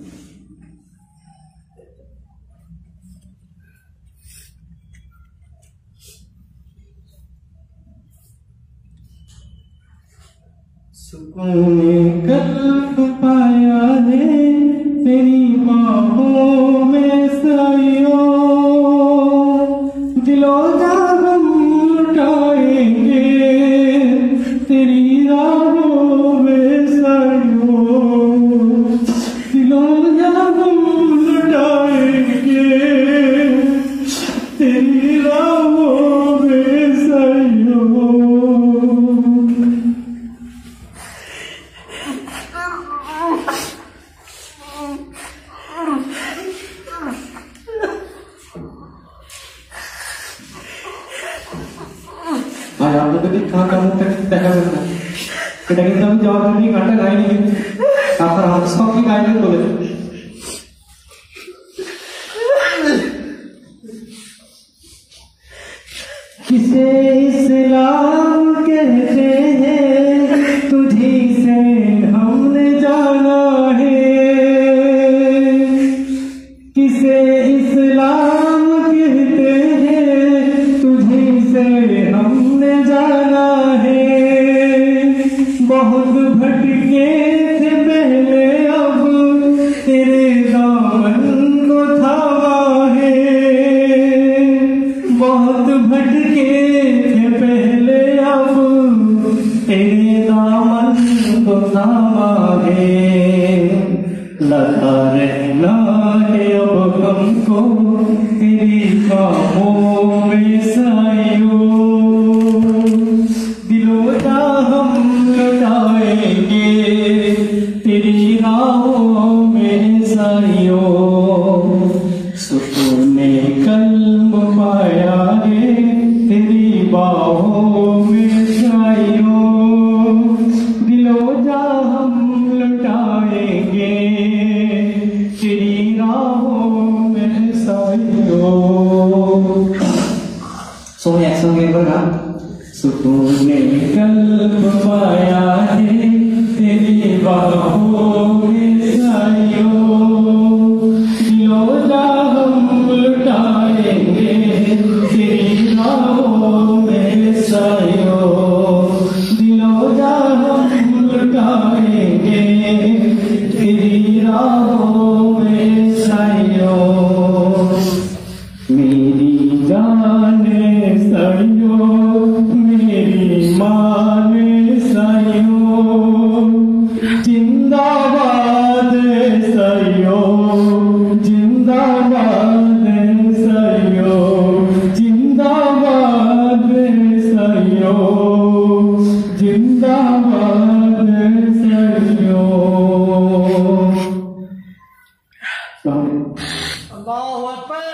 सुकून कल्ब पाया है तेरी बाहों में साइयों, दिलो जागम लुटाएंगे तेरी राहों में साइयों, दिलो जागम लुटाएंगे तेरी राहों में साइयों। আর আপনাদের খাওয়া মুখটা দেখা যাবে না, এটা কিন্তু আমি যাওয়ার জন্য গানটা গাইনি, আপনার হাত সবই গাইলেন বলে। किसे इस्लाम कहते हैं तुझी से हमने जाना है, किसे इस्लाम कहते हैं तुझी से हमने जाना है, बहुत भटके थे पहले अब तेरे दामन को थामा है, बहुत भटके थे पहले अब तेरे दामन को थामा है, लगा रहना है अब हमको तेरी बाहों में साइयों, दिलो जा हम लौटाएंगे तेरी राहों में साइयों, सुकून कल्ब पाया है तेरी बाहों में साइयों, दिलो जा हम लौटाएंगे तेरी राहों में साइयों। सोने संगे बना सुकून कल्ब पाया है तेरी बाहों में साइयों, दिलो जा हम लुटाएंगे तेरी राहों में साइयों, दिलो जा हम लुटाएंगे तेरी राहों में साइयों। मेरी जाने साइयों मेरी माने साइयों, जिंदाबाद साइयों, जिंदाबाद साइयों, जिंदाबाद साइयों, जिंदाबाद साइयों। अल्लाहु अकबर।